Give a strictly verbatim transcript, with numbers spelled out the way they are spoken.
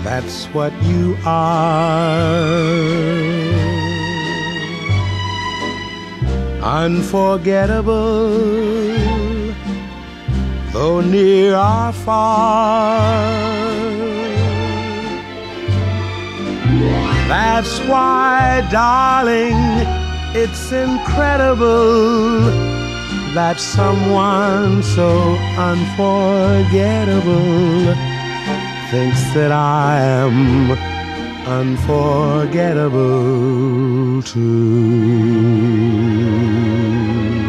That's what you are. Unforgettable, though near or far. That's why, darling, it's incredible that someone so unforgettable thinks that I am unforgettable too.